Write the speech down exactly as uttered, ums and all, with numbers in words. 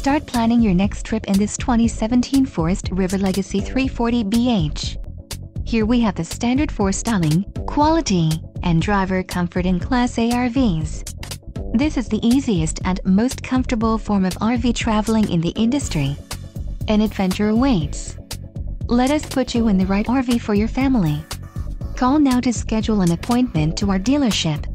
Start planning your next trip in this twenty seventeen Forest River Legacy three forty B H. Here we have the standard for styling, quality, and driver comfort in Class A R Vs. This is the easiest and most comfortable form of R V traveling in the industry. An adventure awaits. Let us put you in the right R V for your family. Call now to schedule an appointment to our dealership.